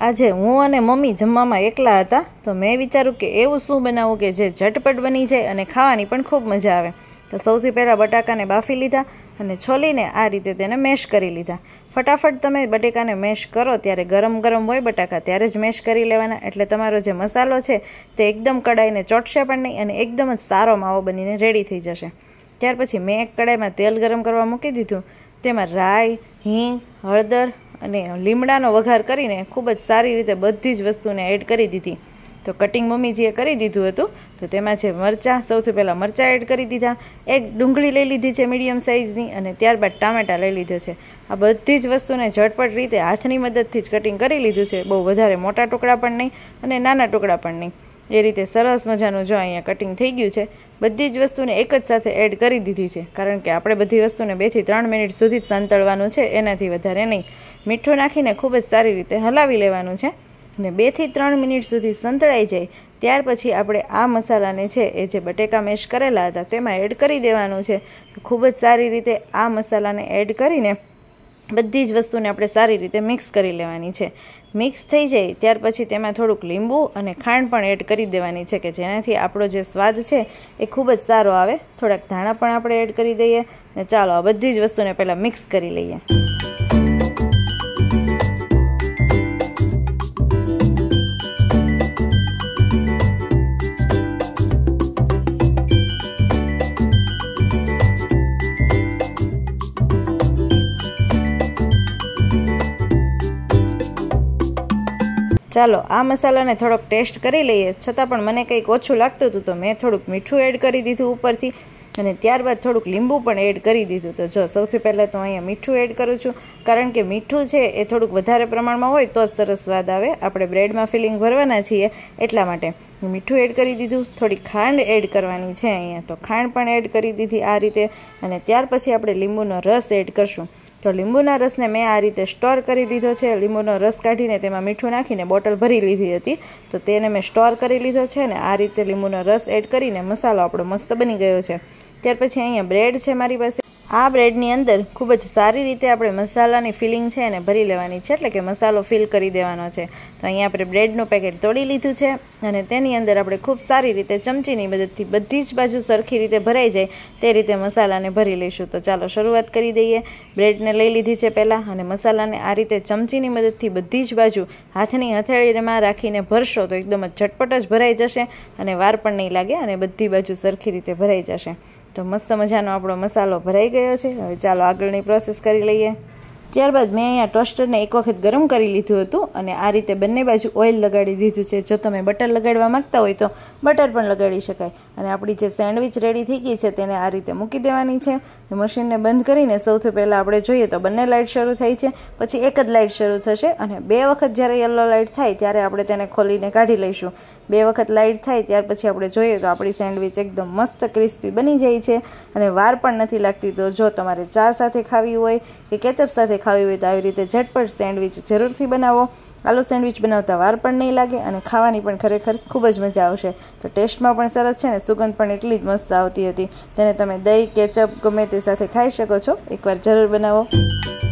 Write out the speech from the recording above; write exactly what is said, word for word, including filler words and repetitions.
આજે હું અને મમ્મી જમવામાં એકલા હતા તો મેં વિચાર્યું કે એવું શું બનાવવું કે જે ઝટપટ બની જાય અને ખાવાની પણ ખૂબ મજા આવે। તો સૌથી પહેલાં બટાકાને બાફી લીધા અને છોલીને આ રીતે તેને મેશ કરી લીધા। ફટાફટ તમે બટેકાને મેશ કરો ત્યારે ગરમ ગરમ હોય બટાકા ત્યારે જ મેશ કરી લેવાના, એટલે તમારો જે મસાલો છે તે એકદમ કડાઈને ચોટશે પણ નહીં અને એકદમ જ સારો માવો બનીને રેડી થઈ જશે। ત્યાર પછી મેં એક કડાઈમાં તેલ ગરમ કરવા મૂકી દીધું, તેમાં રાઈ, હિંગ, હળદર અને લીમડાનો વઘાર કરીને ખૂબ જ સારી રીતે બધી જ વસ્તુને એડ કરી દીધી। તો કટિંગ મમ્મીજીએ કરી દીધું હતું તો તેમાં છે મરચાં, સૌથી પહેલાં મરચાં એડ કરી દીધા, એક ડુંગળી લઈ લીધી છે મીડિયમ સાઇઝની અને ત્યારબાદ ટામેટાં લઈ લીધા છે। આ બધી જ વસ્તુને ઝટપટ રીતે હાથની મદદથી જ કટિંગ કરી લીધું છે, બહુ વધારે મોટા ટુકડા પણ નહીં અને નાના ટુકડા પણ નહીં, એ રીતે સરસ મજાનું જો અહીંયા કટિંગ થઈ ગયું છે। બધી જ વસ્તુને એક જ સાથે એડ કરી દીધી છે, કારણ કે આપણે બધી વસ્તુને બેથી ત્રણ મિનિટ સુધી જ સંતળવાનું છે, એનાથી વધારે નહીં। મીઠું નાખીને ખૂબ જ સારી રીતે હલાવી લેવાનું છે અને બેથી ત્રણ મિનિટ સુધી સંતળાઈ જાય ત્યાર પછી આપણે આ મસાલાને છે એ જે બટેકા મેશ કરેલા હતા તેમાં એડ કરી દેવાનું છે। તો ખૂબ જ સારી રીતે આ મસાલાને એડ કરીને બધી જ વસ્તુને આપણે સારી રીતે મિક્સ કરી લેવાની છે। મિક્સ થઈ જાય ત્યાર પછી તેમાં થોડુંક લીંબુ અને ખાંડ પણ એડ કરી દેવાની છે કે જેનાથી આપણો જે સ્વાદ છે એ ખૂબ જ સારો આવે। થોડાક ધાણા પણ આપણે એડ કરી દઈએ અને ચાલો આ બધી જ વસ્તુને પહેલાં મિક્સ કરી લઈએ। ચાલો આ મસાલાને થોડોક ટેસ્ટ કરી લઈએ, છતાં પણ મને કંઈક ઓછું લાગતું હતું તો મેં થોડુંક મીઠું એડ કરી દીધું ઉપરથી અને ત્યારબાદ થોડુંક લીંબુ પણ એડ કરી દીધું। તો જો સૌથી પહેલાં તો અહીંયા મીઠું એડ કરું છું, કારણ કે મીઠું છે એ થોડુંક વધારે પ્રમાણમાં હોય તો જ સરસ સ્વાદ આવે, આપણે બ્રેડમાં ફિલિંગ ભરવાના છીએ એટલા માટે મીઠું એડ કરી દીધું। થોડી ખાંડ એડ કરવાની છે અહીંયા, તો ખાંડ પણ એડ કરી દીધી આ રીતે અને ત્યાર પછી આપણે લીંબુનો રસ એડ કરશું। તો લીંબુના રસને મેં આ રીતે સ્ટોર કરી લીધો છે, લીંબુનો રસ કાઢીને તેમાં મીઠું નાખીને બોટલ ભરી લીધી હતી તો તેને મેં સ્ટોર કરી લીધો છે ને આ રીતે લીંબુનો રસ એડ કરીને મસાલો આપણો મસ્ત બની ગયો છે। ત્યાર પછી અહીંયા બ્રેડ છે મારી પાસે, આ બ્રેડની અંદર ખૂબ જ સારી રીતે આપણે મસાલાની ફિલિંગ છે એને ભરી લેવાની છે, એટલે કે મસાલો ફિલ કરી દેવાનો છે। તો અહીંયા આપણે બ્રેડનું પેકેટ તોડી લીધું છે અને તેની અંદર આપણે ખૂબ સારી રીતે ચમચીની મદદથી બધી જ બાજુ સરખી રીતે ભરાઈ જાય તે રીતે મસાલાને ભરી લઈશું। તો ચાલો શરૂઆત કરી દઈએ। બ્રેડને લઈ લીધી છે પહેલાં અને મસાલાને આ રીતે ચમચીની મદદથી બધી જ બાજુ હાથની હથેળીમાં રાખીને ભરશો તો એકદમ જ ઝટપટ જ ભરાઈ જશે અને વાર પણ નહીં લાગે અને બધી બાજુ સરખી રીતે ભરાઈ જશે। તો મસ્ત મજાનો આપણો મસાલો ભરાઈ ગયો છે। હવે ચાલો આગળની પ્રોસેસ કરી લઈએ। ત્યારબાદ મેં અહીંયા ટોસ્ટરને એક વખત ગરમ કરી લીધું હતું અને આ રીતે બંને બાજુ ઓઇલ લગાડી દીધું છે। જો તમે બટર લગાડવા માંગતા હોય તો બટર પણ લગાડી શકાય અને આપણી જે સેન્ડવિચ રેડી થઈ ગઈ છે તેને આ રીતે મૂકી દેવાની છે। મશીનને બંધ કરીને સૌથી પહેલાં આપણે જોઈએ તો બંને લાઇટ શરૂ થઈ છે, પછી એક જ લાઇટ શરૂ થશે અને બે વખત જ્યારે યલો લાઇટ થાય ત્યારે આપણે તેને ખોલીને કાઢી લઈશું। બે વખત લાઇટ થાય ત્યાર પછી આપણે જોઈએ તો આપણી સેન્ડવિચ એકદમ મસ્ત ક્રિસ્પી બની જાય છે અને વાર પણ નથી લાગતી। તો જો તમારે ચા સાથે ખાવી હોય કે કેચઅપ સાથે ખાવી હોય તો આવી રીતે ઝટપટ સેન્ડવિચ જરૂરથી બનાવો। આલુ સેન્ડવિચ બનાવતા વાર પણ નહીં લાગે અને ખાવાની પણ ખરેખર ખૂબ જ મજા આવશે। તો ટેસ્ટમાં પણ સરસ છે ને સુગંધ પણ એટલી જ મસ્ત આવતી હતી, તેને તમે દહીં કેચઅપ ગમે તે સાથે ખાઈ શકો છો, એકવાર જરૂર બનાવો।